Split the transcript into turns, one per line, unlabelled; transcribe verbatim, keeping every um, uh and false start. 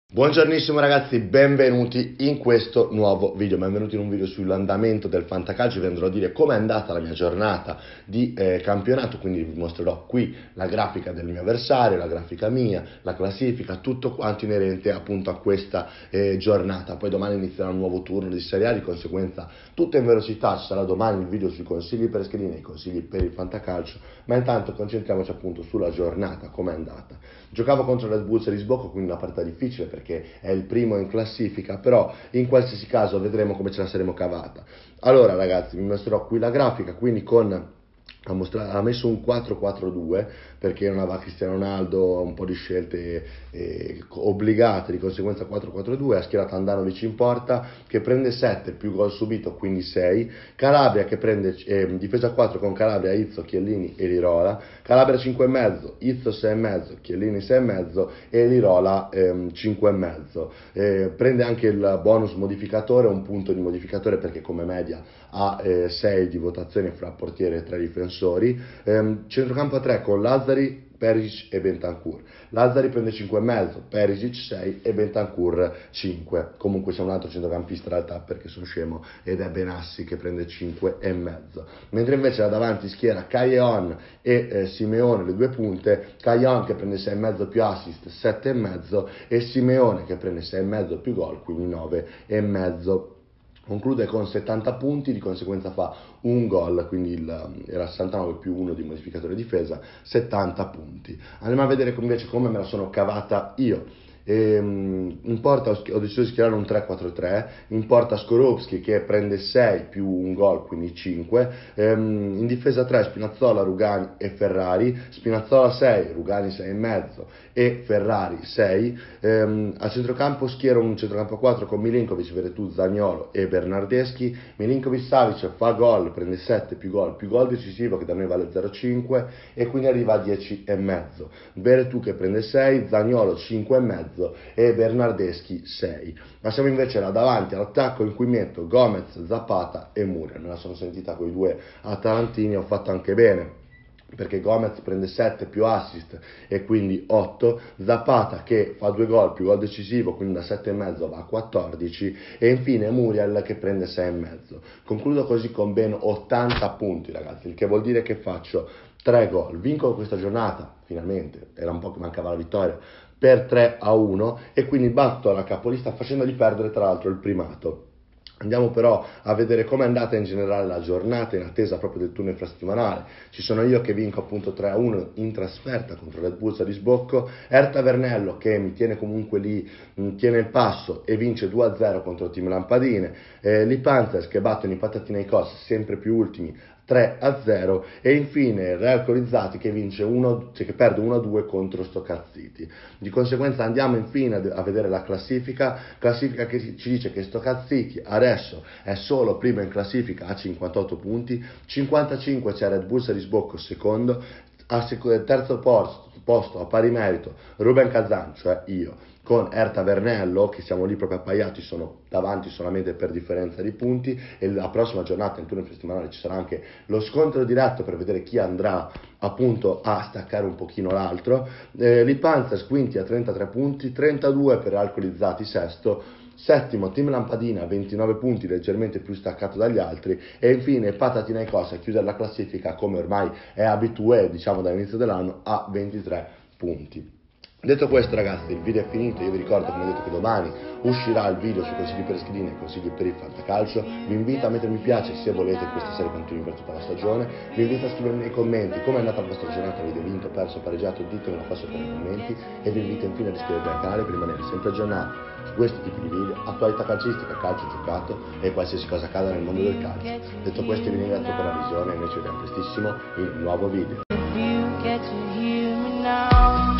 Buongiornissimo ragazzi, benvenuti in questo nuovo video, benvenuti in un video sull'andamento del fantacalcio. Vi andrò a dire com'è andata la mia giornata di eh, campionato, quindi vi mostrerò qui la grafica del mio avversario, la grafica mia, la classifica, tutto quanto inerente appunto a questa eh, giornata. Poi domani inizierà un nuovo turno di Serie A, di conseguenza tutto in velocità, ci sarà domani il video sui consigli per schedine, i consigli per il fantacalcio, ma intanto concentriamoci appunto sulla giornata, com'è andata. Giocavo contro Red Bull Salisbocco, quindi una partita difficile perché è il primo in classifica, però in qualsiasi caso vedremo come ce la saremo cavata. Allora ragazzi, vi mostrerò qui la grafica, quindi con ha, mostrato, ha messo un quattro quattro due perché non aveva Cristiano Ronaldo, un po' di scelte eh, obbligate, di conseguenza quattro quattro due, ha schierato Andanovic in porta che prende sette più gol subito, quindi sei, Calabria che prende eh, difesa quattro con Calabria, Izzo, Chiellini e Lirola, Calabria cinque e mezzo, Izzo sei e mezzo, Chiellini sei e mezzo e Lirola ehm, cinque e mezzo. Eh, prende anche il bonus modificatore, un punto di modificatore perché come media ha eh, sei di votazione fra portiere e tre difensori. Ehm, centrocampo a tre con Lazzari, Perisic e Bentancur. Lazzari prende cinque e mezzo, Perisic sei e Bentancur cinque. Comunque c'è un altro centrocampista in realtà perché sono scemo ed è Benassi che prende cinque e mezzo. Mentre invece da davanti schiera Callejon e eh, Simeone, le due punte. Callejon che prende sei e mezzo più assist, sette e mezzo, e Simeone che prende sei e mezzo più gol, quindi nove e mezzo. Conclude con settanta punti, di conseguenza fa un gol, quindi il, era sessantanove più uno di modificatore difesa, settanta punti. Andiamo a vedere invece come me la sono cavata io. Ehm, in porta ho deciso di schierare un tre quattro tre, in porta Skorupski che prende sei più un gol, quindi cinque, ehm, in difesa tre Spinazzola, Rugani e Ferrari, Spinazzola sei, Rugani sei e mezzo e Ferrari sei, ehm, a centrocampo schiero un centrocampo quattro con Milinkovic, Veretù, Zaniolo e Bernardeschi. Milinkovic Savic fa gol, prende sette più gol, più gol decisivo che da noi vale zero virgola cinque e quindi arriva a dieci e mezzo. Veretù che prende sei, Zaniolo cinque e mezzo e Bernardeschi sei. Passiamo invece là davanti all'attacco in cui metto Gomez, Zapata e Muriel. Me la sono sentita con i due atalantini, ho fatto anche bene perché Gomez prende sette più assist e quindi otto, Zapata che fa due gol più gol decisivo, quindi da sette e mezzo va a quattordici, e infine Muriel che prende sei e mezzo. Concludo così con ben ottanta punti ragazzi, il che vuol dire che faccio tre gol, vinco questa giornata, finalmente, era un po' che mancava la vittoria, per tre a uno, e quindi batto la capolista facendogli perdere tra l'altro il primato. Andiamo però a vedere com'è andata in generale la giornata in attesa proprio del turno infrasettimanale. Ci sono io che vinco appunto tre a uno in trasferta contro Red Bull Salisbocco, Erta Vernello che mi tiene comunque lì, mh, tiene il passo e vince due a zero contro il team Lampadine, eh, Li Panthers che battono i Patatine ai Cos, sempre più ultimi, tre a zero, e infine Real Corizzati che vince uno, cioè che perde uno a due contro Stocazziti. Di conseguenza andiamo infine a vedere la classifica, classifica che ci dice che Stocazziti adesso è solo primo in classifica a cinquantotto punti, cinquantacinque c'è Red Bull Salisbocco secondo, a sec- terzo posto, posto a pari merito Ruben Kazan, cioè io, con Erta Vernello che siamo lì proprio appaiati, sono davanti solamente per differenza di punti, e la prossima giornata in turno infrasettimanale ci sarà anche lo scontro diretto per vedere chi andrà appunto a staccare un pochino l'altro. eh, Li Panthers quinti a trentatré punti, trentadue per Alcolizzati sesto, settimo Team Lampadina ventinove punti, leggermente più staccato dagli altri, e infine Patatina e Cosa a chiudere la classifica come ormai è abitué diciamo dall'inizio dell'anno a ventitré punti. Detto questo ragazzi, il video è finito, io vi ricordo come detto che domani uscirà il video sui consigli per schedine e consigli per il fantacalcio. Vi invito a mettere mi piace se volete che questa serie continui per tutta la stagione, vi invito a scrivermi nei commenti come è andata la vostra giornata, avete vinto, perso, pareggiato, ditemelo qua sotto nei commenti, e vi invito infine ad iscrivervi al canale per rimanere sempre aggiornati su questi tipi di video, attualità calcistica, calcio giocato e qualsiasi cosa accada nel mondo del calcio. Detto questo vi ringrazio per la visione e noi ci vediamo prestissimo in un nuovo video.